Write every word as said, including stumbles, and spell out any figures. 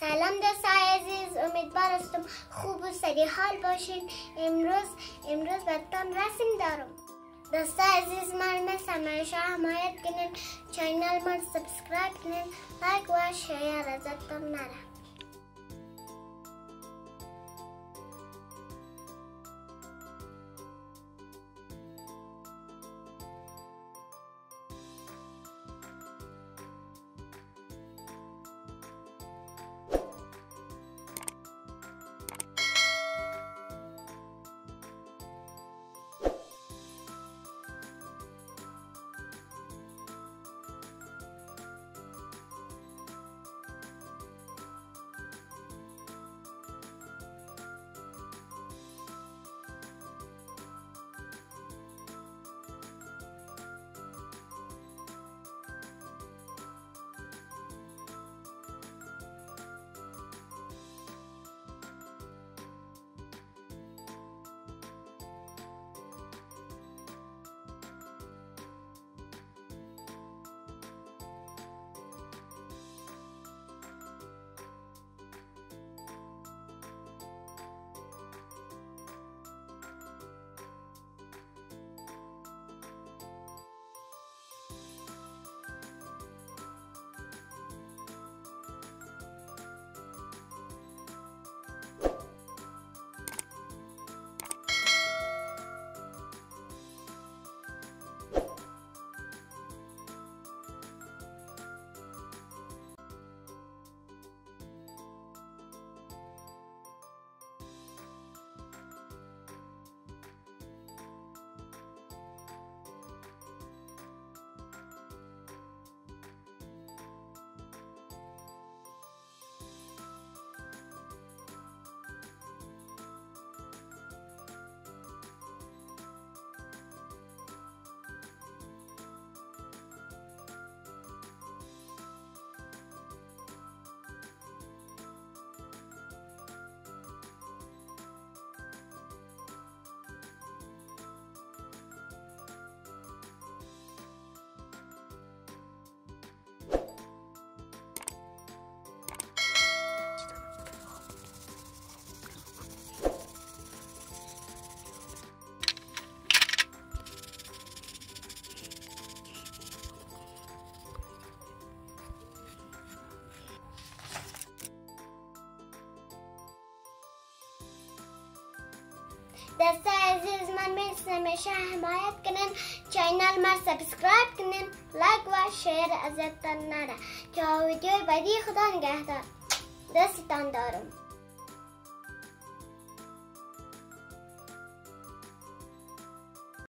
سلام دوستای عزیز، امیدوار هستم خوب و سری حال باشین. امروز امروز براتون رسم دارم. دوستای عزیز، من مثل همیشه حمایت کنین، چینل من سابسکرایب کنین، لایک و شیر ازتون نره. دوستای عزیز، من مثل همیشه حمایت کنین، چینل ما سابسکرایب کنین، لایک و شیر ازتون نره. تا ویدیوی بعدی، خدا نگهدار. دستتان دارم.